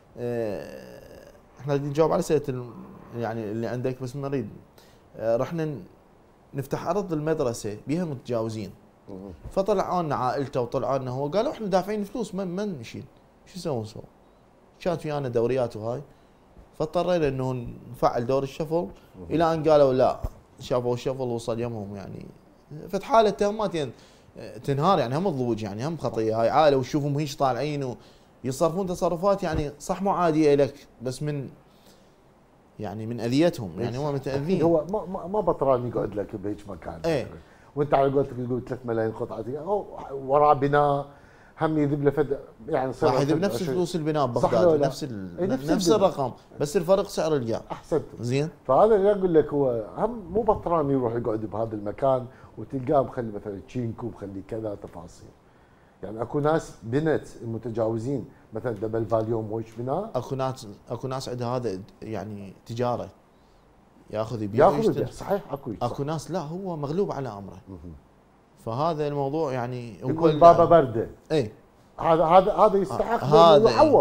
اه احنا نريد نجاوب على اسئله يعني اللي عندك، بس نريد اه رحنا نفتح ارض المدرسه بها متجاوزين. فطلعوا لنا عائلته وطلعوا لنا هو، قالوا احنا دافعين فلوس من من نشيل، شو نسوي نسوي؟ كانت ويانا دوريات وهاي، فاضطرينا انه نفعل دور الشفل الى ان قالوا لا، شافوا الشفل وصل يمهم يعني فت حاله تهمات يعني تنهار، يعني هم الضوج يعني هم خطيه هاي عائله وتشوفهم هيش طالعين ويصرفون تصرفات يعني صح مو عاديه لك، بس من يعني من اذيتهم يعني هم متاذين. هو ما ما بطران يقعد لك بهيك مكان. ايه. وانت على قولتك تقول ثلاث ملايين قطعه هو وراه بناء هم يذب له فد يعني راح يذب نفس فلوس البناء ببغداد نفس ايه نفس, نفس الرقم، بس الفرق سعر الجار. احسنت. زين. فهذا اللي اقول لك هو هم مو بطران يروح يقعد بهذا المكان وتلقاه مخلي مثلا تشينكو مخلي كذا تفاصيل. يعني اكو ناس بنت المتجاوزين مثلا دبل فاليوم ويش بناء. اكو ناس اكو ناس عندها هذا يعني تجاره ياخذ يبيع ياخذ صحيح. اكو اكو ناس لا هو مغلوب على امره. فهذا الموضوع يعني هو يكون بابا برده. اي هذا هذا هذا يستحق هذا يعوض.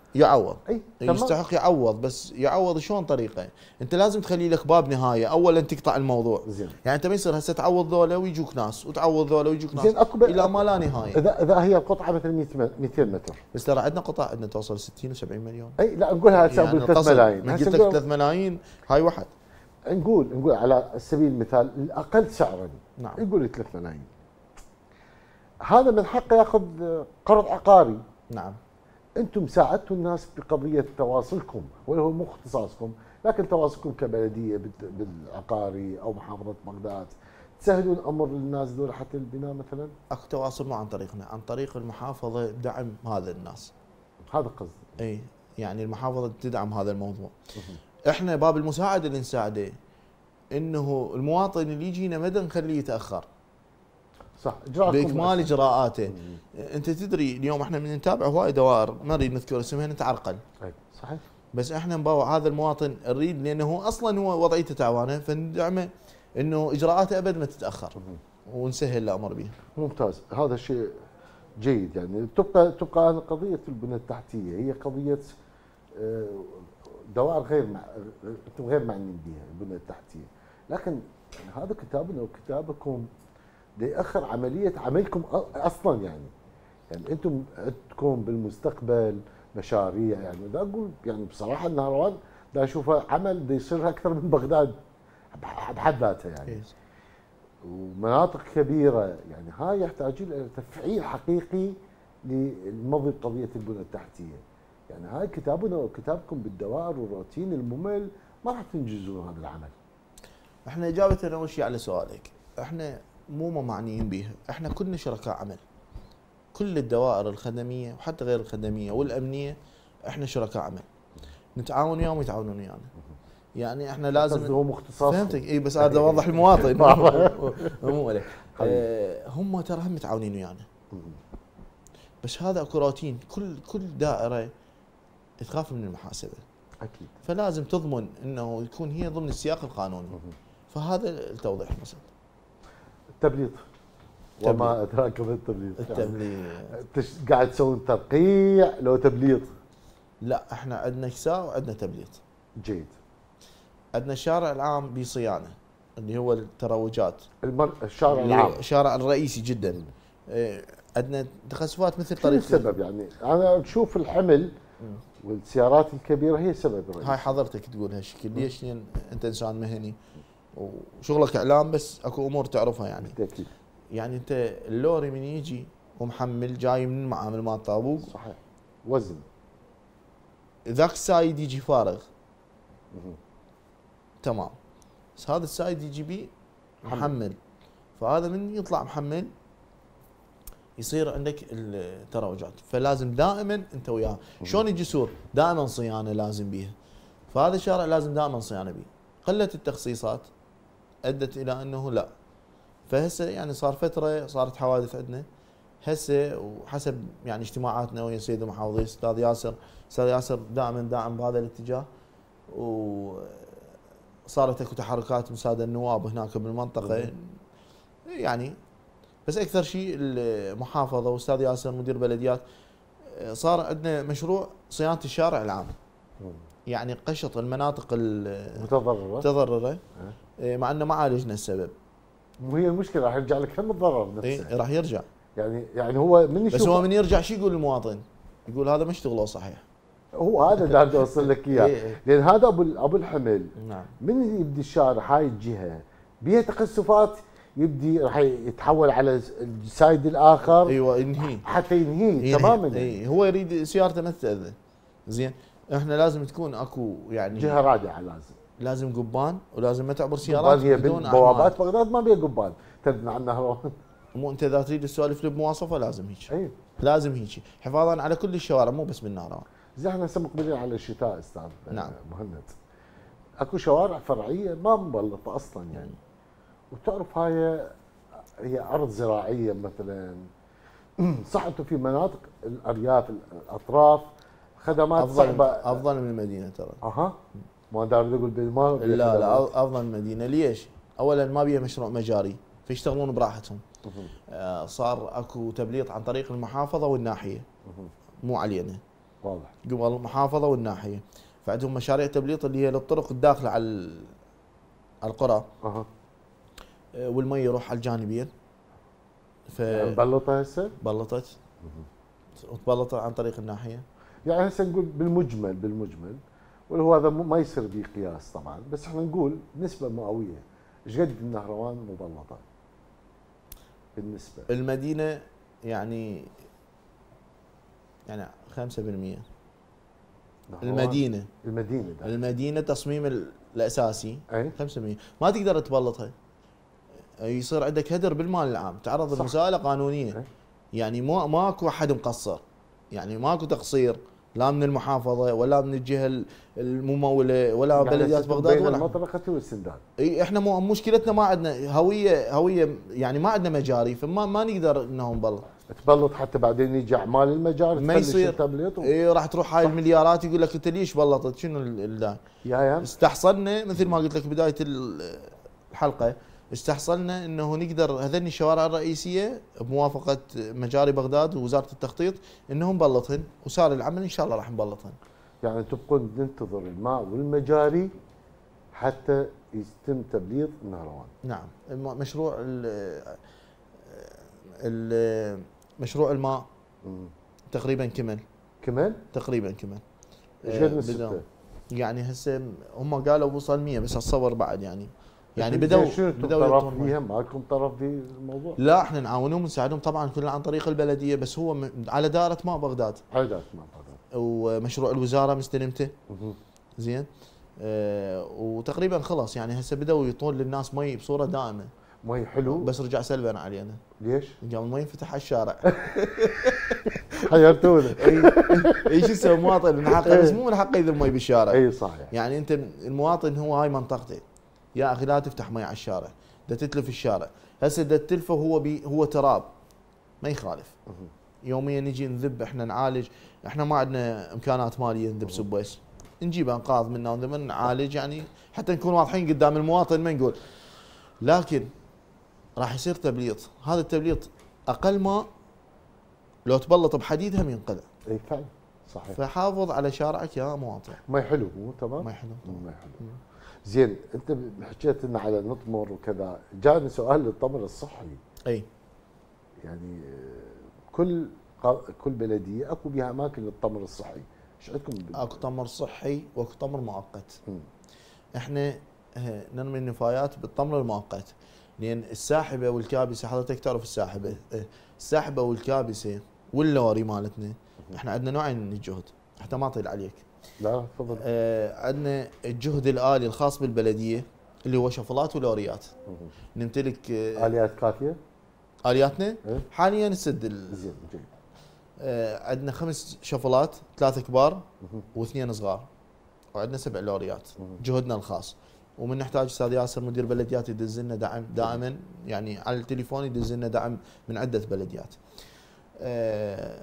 يعوض. اي تمام. يستحق يعوض، بس يعوض شلون طريقه؟ انت لازم تخلي لك باب نهايه، اولا تقطع الموضوع. زين. يعني انت ما يصير هسه تعوض ذولا ويجوك ناس وتعوض ذولا ويجوك ناس زين اكو الى ما لا نهايه. اذا اذا هي القطعه مثلا مئتين متر، بس ترى عندنا قطع عندنا توصل ستين و70 مليون. اي لا نقولها هسه يعني نقول ثلاثة ملايين. قلت لك ثلاثة ملايين هاي واحد. نقول نقول على سبيل المثال الاقل سعرا، نعم، نقول ثلاثة ملايين. هذا من حقه ياخذ قرض عقاري. نعم. انتم ساعدتوا الناس بقضيه تواصلكم، ولا هو مو اختصاصكم، لكن تواصلكم كبلديه بالعقاري او محافظه بغداد تسهلون امر الناس ذول حتى البناء مثلا. اكو تواصل مو عن طريقنا، عن طريق المحافظه بدعم هذا الناس. هذا قصدي. اي يعني المحافظه تدعم هذا الموضوع. احنا باب المساعده اللي نساعده انه المواطن اللي يجينا ما نخليه يتاخر. صح، اجراءكم باكمال اجراءاته. انت تدري اليوم احنا من نتابع هواي دوائر ما نريد نذكر اسمها نتعرقل. صحيح. بس احنا نباوع هذا المواطن نريد، لانه هو اصلا هو وضعيته تعبانه، فندعمه انه اجراءاته ابد ما تتاخر ونسهل الامر به. ممتاز، هذا شيء جيد. يعني تبقى تبقى قضيه البنى التحتيه هي قضيه دوائر غير مع... انتم غير معنيين بها البنى التحتيه، لكن هذا كتابنا وكتابكم ليأخر عمليه عملكم اصلا. يعني يعني انتم عندكم بالمستقبل مشاريع، يعني بدي اقول يعني بصراحه النهروان بدي اشوفها عمل بده يصير اكثر من بغداد بحد ذاتها يعني. ومناطق كبيره، يعني هاي يحتاجون الى تفعيل حقيقي للمضي بقضيه البنى التحتيه. يعني هاي كتابنا وكتابكم بالدوائر والروتين الممل ما راح تنجزون هذا العمل. احنا اجابه اول شيء على سؤالك، احنا مو معنيين بها، احنا كلنا شركاء عمل. كل الدوائر الخدميه وحتى غير الخدميه والامنيه احنا شركاء عمل. نتعاون وياهم ويتعاونون ويانا. يعني احنا لازم هو مختصاص. فهمتك؟ اي بس هذا اوضح المواطن. مو عليك. آه هم ترى هم متعاونين ويانا. بس هذا اكو روتين، كل كل دائره تخاف من المحاسبه. اكيد. فلازم تضمن انه يكون هي ضمن السياق القانوني. فهذا التوضيح مثلا. التبليط. وما ادراك ما التبليط. التبليط. قاعد تسوون ترقيع لو تبليط؟ لا، احنا عندنا كساء وعندنا تبليط. جيد. عندنا الشارع العام بصيانه اللي هو التروجات. المر... الشارع العام. الشارع الرئيسي جدا. عندنا تخسفات مثل طريق. السبب يعني انا اشوف الحمل والسيارات الكبيره هي سبب رئيسي. هاي حضرتك تقول هالشكل، ليش؟ لان انت انسان مهني وشغلك اعلام، بس اكو امور تعرفها يعني. بالتاكيد. يعني انت اللوري من يجي ومحمل جاي من المعامل مال طابوق. صحيح. وزن. ذاك السايد يجي فارغ. تمام. بس هذا السايد يجي بيه محمل، فهذا من يطلع محمل يصير عندك التروجات، فلازم دائما انت وياه. شلون الجسور دائما صيانه لازم بيها، فهذا الشارع لازم دائما صيانه بيه. قله التخصيصات ادت الى انه لا. فهسه يعني صار فتره صارت حوادث عندنا هسه، وحسب يعني اجتماعاتنا ويا سيد المحافظ استاذ ياسر، استاذ ياسر دائما داعم بهذا الاتجاه، وصارت اكو تحركات من ساده النواب هناك بالمنطقه يعني. بس اكثر شيء المحافظه واستاذ ياسر مدير بلديات صار عندنا مشروع صيانه الشارع العام. يعني قشط المناطق المتضرره المتضرره، مع انه ما عالجنا السبب. وهي المشكله راح يرجع لك هم الضرر نفسه. اي راح يرجع. يعني يعني هو من يشوف، بس هو من يرجع شو يقول المواطن؟ يقول هذا ما اشتغلوه صحيح. هو هذا اللي بدي اوصل لك اياه. لان هذا ابو ابو الحمل. نعم. من يبدي الشارع هاي الجهه بيها تقصفات، يبدي راح يتحول على السايد الاخر. ايوه ينهي حتى ينهي تماما. اي هو يريد سيارته ما تتاذى. زين احنا لازم تكون اكو يعني جهه رادعه، لازم لازم قبان، ولازم ما تعبر سيارات بدون بوابات بغداد ما بيها قبان تبنى عن نهروان. مو انت اذا تريد السوالف بمواصفه لازم هيك. اي لازم هيك حفاظا على كل الشوارع مو بس بالنهروان. زين احنا هسه مقبلين على الشتاء استاذ نعم. مهند. اكو شوارع فرعيه ما مبلطه اصلا يعني. وتعرف هاي هي ارض زراعيه مثلا. صح انتم في مناطق الارياف الاطراف خدمات افضل صعبه افضل من المدينه ترى. اها ما دار اقول ما لا لا افضل من المدينه. ليش؟ اولا ما بيها مشروع مجاري فيشتغلون براحتهم. آه صار اكو تبليط عن طريق المحافظه والناحيه مو علينا. واضح. قبل المحافظه والناحيه. فعندهم مشاريع تبليط اللي هي للطرق الداخله على ال- على القرى. اها. آه، والمي يروح على الجانبين. ف يعني مبلطه هسه؟ بلطت وتبلطت عن طريق الناحيه. يعني هسه نقول بالمجمل بالمجمل، واللي هو هذا مو- ما يصير به قياس طبعا، بس احنا نقول نسبه مئويه ايش قد النهروان مبلطه؟ بالنسبه المدينه يعني يعني خمسة بالمئة. نهروان. المدينه المدينه ده. المدينه تصميم ال- الاساسي اي خمسة بالمئة، ما تقدر تبلطها. يصير عندك هدر بالمال العام، تعرض صح. لمساءله قانونيه. أي. يعني مو ماكو احد مقصر، يعني ماكو تقصير لا من المحافظه ولا من الجهه المموله ولا يعني بلديات هسه بغداد بين ولا. المطرقه والسندان. اي احنا مو مشكلتنا ما عندنا هويه هويه يعني ما عندنا مجاري، فما ما نقدر انه نبلط. تبلط حتى بعدين يجي اعمال المجال ما تفلش يصير. التبليط و... اي راح تروح هاي صح. المليارات يقول لك انت ليش بلطت شنو ال- الداعي؟ يا يا استحصلنا مثل ما قلت لك بدايه ال- الحلقه، استحصلنا انه نقدر هذني الشوارع الرئيسيه بموافقه مجاري بغداد ووزاره التخطيط انهم نبلطهن، وصار العمل ان شاء الله راح نبلطهن. يعني تبقون ننتظر الماء والمجاري حتى يتم تبليط النهروان. نعم. الم- مشروع ال- ال- مشروع الماء مم. تقريبا كمل. كمان تقريبا كمل. ايش قد من بدأوا- الستة؟ يعني هسه هم قالوا وصل مية بس اتصور بعد يعني يعني زين بدوا شنو انتم بدوا طرف يعطون فيها؟ ما لكم طرف في الموضوع؟ لا احنا نعاونهم ونساعدهم طبعا كلنا عن طريق البلديه، بس هو م- على دائره ماء بغداد، عادات ما بغداد. ومشروع الوزاره مستلمته. مهم. زين. اه وتقريبا خلص يعني هسه بدوا يعطون للناس مي بصوره دائمه. مي حلو. بس رجع سلبا علينا، ليش؟ قام المي انفتح على الشارع. حيرتونا. اي اي شو يسوي مواطن من حقه، بس مو من حقه يذل مي بالشارع. اي صحيح. يعني انت المواطن هو هاي منطقته، يا اخي لا تفتح مي على الشارع، ده تتلف الشارع. هسه ده تلفه هو بي هو تراب ما يخالف. مهم. يوميا نجي نذب احنا نعالج، احنا ما عندنا امكانات ماليه نذب سبويس، نجيب انقاض منا ومن نعالج يعني حتى نكون واضحين قدام المواطن ما نقول. لكن راح يصير تبليط، هذا التبليط اقل ماء لو تبلط بحديد هم ينقلع. اي فعلا صحيح. فحافظ على شارعك يا مواطن. مي حلو مو تمام؟ ما يحلو. مي حلو. زين انت حكيت لنا على نطمر وكذا، جاني سؤال للتمر الصحي. اي يعني آه، كل قا- كل بلديه اكو بها اماكن للتمر الصحي، ايش عندكم؟ بال- اكو تمر صحي واكو تمر مؤقت. مم. احنا اه، نرمي النفايات بالتمر المؤقت، لان الساحبه والكابسه حضرتك تعرف الساحبه اه، الساحبه والكابسه واللوري مالتنا احنا عندنا نوعين من الجهد حتى ما اطيل عليك. لا تفضل. اه عندنا الجهد الالي الخاص بالبلديه اللي هو شفلات ولوريات. مم. نمتلك اه، اليات كافيه؟ الياتنا إيه؟ حاليا نسد ال- زين جيد. اه عندنا خمس شفلات، ثلاثه كبار مهم. واثنين صغار، وعندنا سبع لوريات مم. جهدنا الخاص. ومن نحتاج استاذ ياسر مدير بلديات يدز لنا دعم دائما، يعني على التليفون يدز لنا دعم من عده بلديات. آه،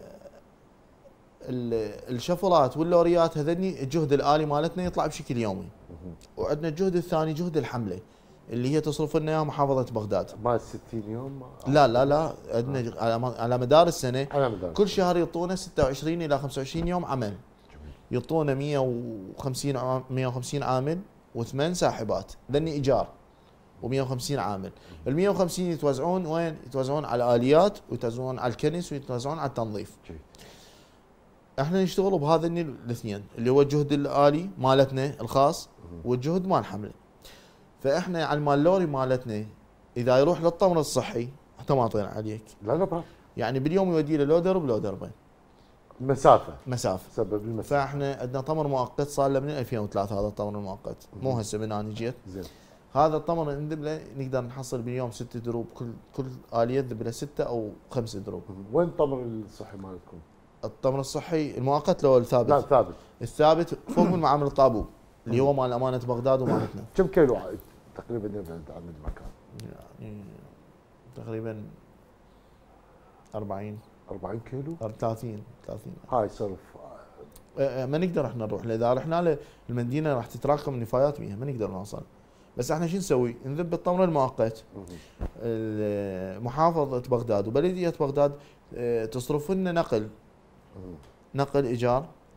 ال- الشفلات واللوريات هذني الجهد الالي مالتنا يطلع بشكل يومي. مهم. وعندنا الجهد الثاني جهد الحمله اللي هي تصرف لنا اياها محافظه بغداد. ما ستين يوم ما- لا لا لا عندنا على م- على مدار السنه على مدار كل شهر يعطونا ستة وعشرين الى خمسة وعشرين يوم عمل. جميل. يعطونا مية وخمسين عام- مية وخمسين عامل وثمان ساحبات، ذني ايجار و150 عامل. ال مية وخمسين يتوزعون وين؟ يتوزعون على الاليات ويتوزعون على الكنس ويتوزعون على التنظيف. جيد. احنا نشتغل بهذين الاثنين اللي هو الجهد الالي مالتنا الخاص والجهد مال حمله. فاحنا على المال اللوري مالتنا اذا يروح للطمر الصحي حتى ما اطيل عليك، لا لا براحتك. يعني باليوم يودي له لو درب لو دربين مسافه مسافه. سبب المسافه. فاحنا عندنا طمر مؤقت صار له من ألفين وثلاثة، هذا الطمر المؤقت مو هسه من انا جيت. زين. هذا الطمر نذب له نقدر نحصل باليوم ست دروب، كل كل اليه تذب له سته او خمس دروب. مهم. وين التمر الصحي مالكم؟ الطمر الصحي المؤقت لو الثابت؟ لا ثابت. الثابت فوق من معامل الطابوق اللي هو مال امانه بغداد ومالتنا. كم كيلو ع- تقريبا يبعد عن المكان؟ يعني تقريبا أربعين أربعين كيلو؟ ثلاثين ثلاثين. هاي صرف. أه، أه، ما نقدر احنا نروح له، اذا رحنا له المدينه راح تتراكم النفايات بيها ما نقدر نوصل. بس احنا شو نسوي؟ نذب الطمر المؤقت. مهم. ال- محافظه بغداد وبلديه بغداد أه، تصرف لنا نقل مهم. نقل ايجار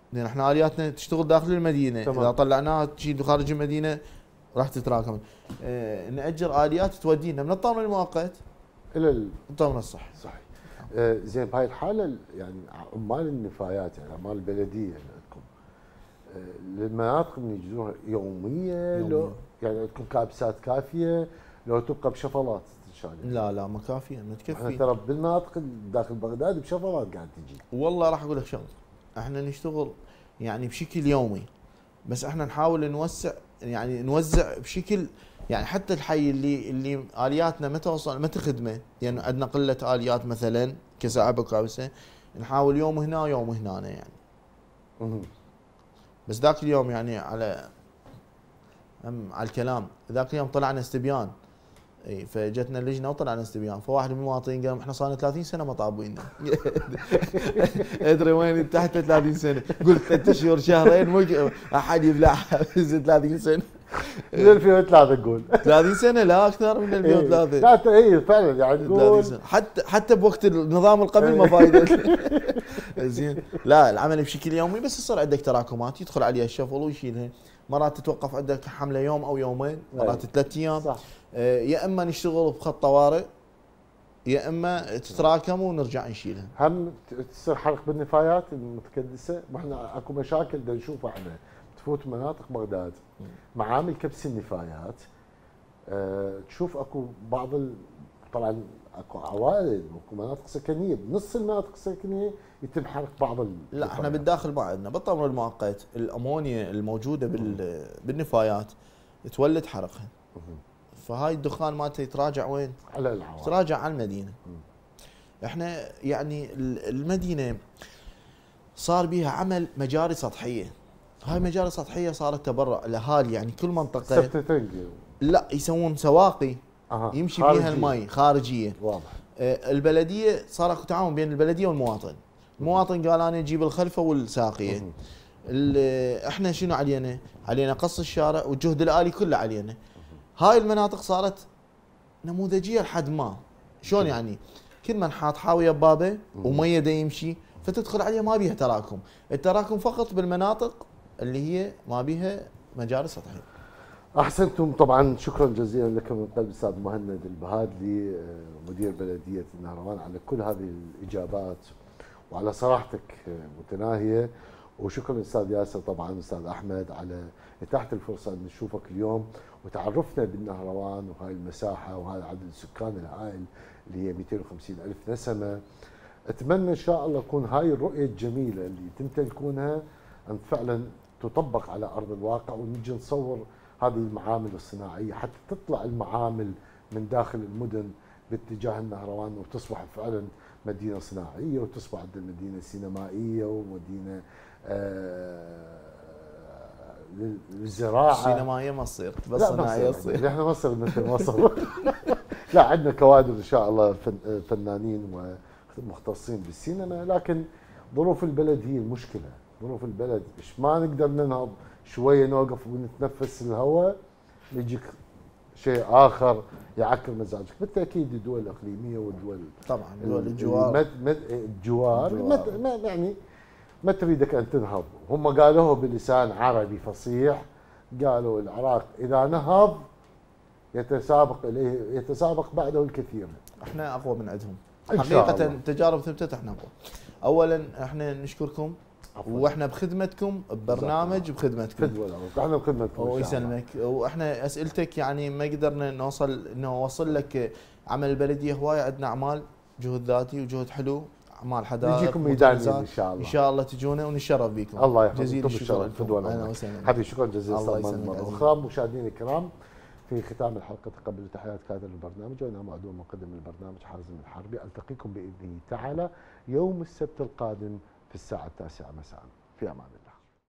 لان احنا الياتنا تشتغل داخل المدينه، تمام. اذا طلعناها تجي خارج المدينه راح تتراكم. اه ناجر اليات تودينا من الطامن المؤقت الى ال- الطامن الصحي. صحيح. آه زين بهاي الحاله ال- يعني عمال النفايات يعني عمال البلديه اللي عندكم آه للمناطق اللي يجوها يوميه لو يومية. يعني عندكم كابسات كافيه لو تبقى بشفلات تنشال؟ لا لا ما كافيه ما احنا تكفي. ترى بالمناطق داخل بغداد بشفلات قاعد تجي. والله راح اقول لك شغله، احنا نشتغل يعني بشكل يومي، بس احنا نحاول نوسع يعني نوزع بشكل يعني حتى الحي اللي اللي الياتنا ما توصل ما تخدمه، لان يعني عندنا قله اليات مثلا كساعه كابسه، نحاول يوم هنا يوم هنا يعني. مهم. بس ذاك اليوم يعني على أم على الكلام، ذاك اليوم طلعنا استبيان، اي فجتنا اللجنه وطلعنا استبيان، فواحد من المواطنين قال احنا صار لنا ثلاثين سنه ما طابونا. ادري وين تحت ثلاثين سنه، قلت ثلاث شهور شهرين مو احد يبلعها ثلاثين سنه. من ألفين وثلاثة نقول ثلاثين سنه لا اكثر من ألفين وثلاثة. لا اي فعلا يعني نقول حتى حتى بوقت النظام القبل ما فايده. زين لا العمل بشكل يومي، بس يصير عندك تراكمات يدخل عليها الشفل ويشيلها، مرات تتوقف عندك حمله يوم او يومين، مرات ثلاث ايام. صح. آه، يا اما نشتغل بخط طوارئ يا اما تتراكم ونرجع نشيلها. هم تصير حرق بالنفايات المتكدسه، ما احنا اكو مشاكل بدنا نشوفها احنا تفوت مناطق بغداد معامل كبس النفايات. أه تشوف اكو بعض ال... طبعا اكو عوائل واكو مناطق سكنيه، بنص المناطق السكنيه يتم حرق بعض ال... لا احنا بالداخل ما عندنا، بالطمر المؤقت الامونيا الموجوده بال... بالنفايات تولد حرقها، فهاي الدخان مالته يتراجع وين؟ على العوائل، يتراجع على المدينه. احنا يعني المدينه صار بها عمل مجاري سطحيه، هاي مجاري سطحيه صارت تبرع الاهالي، يعني كل منطقه سبتتنج لا يسوون سواقي أه. يمشي خارجية. بيها المي خارجيه. واضح. آه، البلديه صار اكو تعاون بين البلديه والمواطن، المواطن قال انا اجيب الخلفه والساقيه. احنا شنو علينا؟ علينا قص الشارع والجهد الالي كله علينا. هاي المناطق صارت نموذجيه لحد ما، شلون يعني؟ كل من حاط حاويه ببابه وميه دا يمشي فتدخل عليه ما بيها تراكم، التراكم فقط بالمناطق اللي هي ما بيها مجاري سطحيه. احسنتم طبعا، شكرا جزيلا لكم من قلب الاستاذ مهند البهادلي مدير بلديه النهروان على كل هذه الاجابات وعلى صراحتك متناهيه، وشكرا للاستاذ ياسر طبعا الاستاذ احمد على اتاحه الفرصه ان نشوفك اليوم وتعرفنا بالنهروان وهاي المساحه وهذا عدد السكان الهائل اللي هي مئتين وخمسين ألف نسمه. اتمنى ان شاء الله تكون هاي الرؤيه الجميله اللي تمتلكونها ان فعلا تطبق على ارض الواقع، ونجي نصور هذه المعامل الصناعيه حتى تطلع المعامل من داخل المدن باتجاه النهروان وتصبح فعلا مدينه صناعيه وتصبح عندنا مدينه سينمائيه ومدينه آه للزراعه. السينمائيه ما تصير بس صناعيه تصير. احنا مصر مثل مصر. لا عندنا كوادر ان شاء الله فن فنانين ومختصين بالسينما، لكن ظروف البلد هي المشكله، ظروف البلد مش ما نقدر ننهض شويه نوقف ونتنفس الهواء يجيك شيء اخر يعكر مزاجك. بالتاكيد الدول الاقليميه والدول طبعا دول الجوار المد مد الجوار, الجوار. ما يعني ما تريدك ان تنهض، هم قالوه بلسان عربي فصيح، قالوا العراق اذا نهض يتسابق اليه يتسابق بعده الكثير. احنا اقوى من عندهم حقيقه، تجارب ثبتت احنا اقوى. اولا احنا نشكركم عفوا. واحنا بخدمتكم ببرنامج بخدمتكم. احنا بخدمتكم ويسلمك. واحنا اسئلتك يعني ما قدرنا نوصل نوصل لك عمل البلديه، هوايه عندنا اعمال جهد ذاتي وجهد حلو، اعمال حدائق نجيكم ميدانيين ان شاء الله. ان شاء الله تجونا ونتشرف بكم. الله يحفظكم. جزيل الشكر لكم. حبيبي شكرا جزيلا استاذ مره اخرى. مشاهدينا الكرام في ختام الحلقه تقبلوا تحيات كادر البرنامج، وانا معدون مقدم البرنامج حازم الحربي. التقيكم باذنه تعالى يوم السبت القادم في الساعه التاسعه مساء، في امان الله.